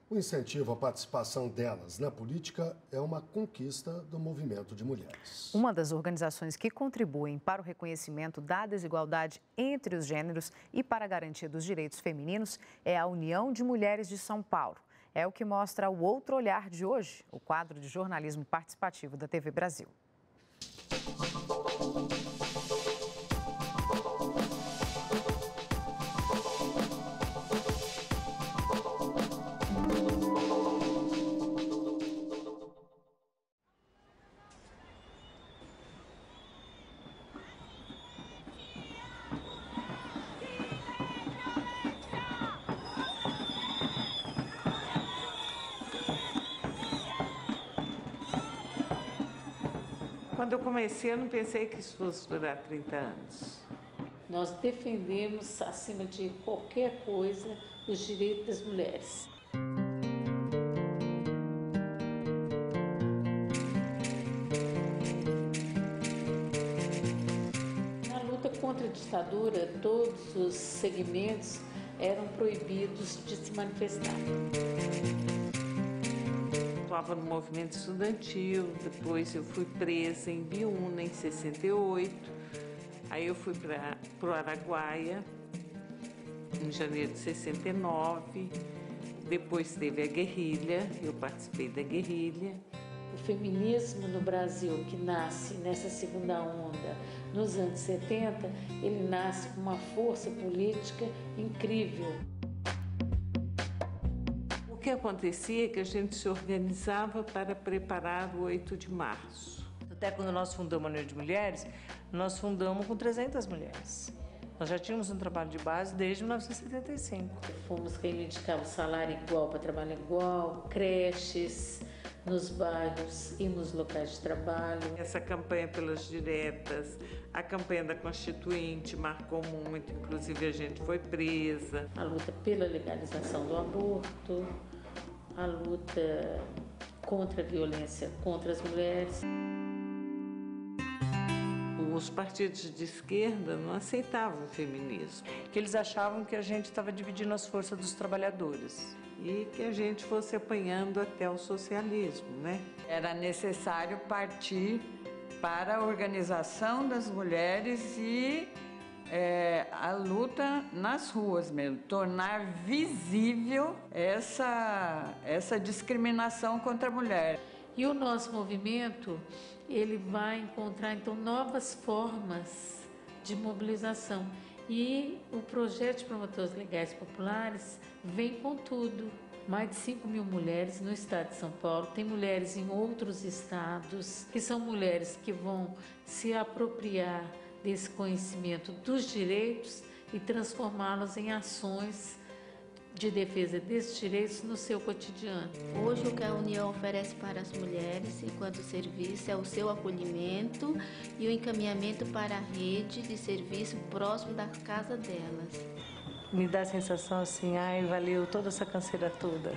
O incentivo à participação delas na política é uma conquista do movimento de mulheres. Uma das organizações que contribuem para o reconhecimento da desigualdade entre os gêneros e para a garantia dos direitos femininos é a União de Mulheres de São Paulo. É o que mostra o Outro Olhar de hoje, o quadro de jornalismo participativo da TV Brasil. Quando eu comecei, eu não pensei que isso fosse durar 30 anos. Nós defendemos, acima de qualquer coisa, os direitos das mulheres. Na luta contra a ditadura, todos os segmentos eram proibidos de se manifestar. Estava no movimento estudantil, depois eu fui presa em Biúna, em 68. Aí eu fui para o Araguaia, em janeiro de 69. Depois teve a guerrilha, eu participei da guerrilha. O feminismo no Brasil, que nasce nessa segunda onda, nos anos 70, ele nasce com uma força política incrível. O que acontecia é que a gente se organizava para preparar o 8 de março. Até quando nós fundamos a União de Mulheres, nós fundamos com 300 mulheres. Nós já tínhamos um trabalho de base desde 1975. Fomos reivindicar o salário igual para trabalho igual, creches nos bairros e nos locais de trabalho. Essa campanha pelas diretas, a campanha da Constituinte marcou muito, inclusive a gente foi presa. A luta pela legalização do aborto, a luta contra a violência contra as mulheres. Os partidos de esquerda não aceitavam o feminismo. Que eles achavam que a gente estava dividindo as forças dos trabalhadores. E que a gente fosse apanhando até o socialismo, né? Era necessário partir para a organização das mulheres e a luta nas ruas mesmo, tornar visível essa discriminação contra a mulher. E o nosso movimento, ele vai encontrar então novas formas de mobilização. E o projeto de promotores legais populares vem com tudo. Mais de 5.000 mulheres no estado de São Paulo, tem mulheres em outros estados, que são mulheres que vão se apropriar desse conhecimento dos direitos e transformá-los em ações de defesa desses direitos no seu cotidiano. Hoje o que a União oferece para as mulheres enquanto serviço é o seu acolhimento e o encaminhamento para a rede de serviço próximo da casa delas. Me dá a sensação assim, ai, valeu toda essa canseira toda.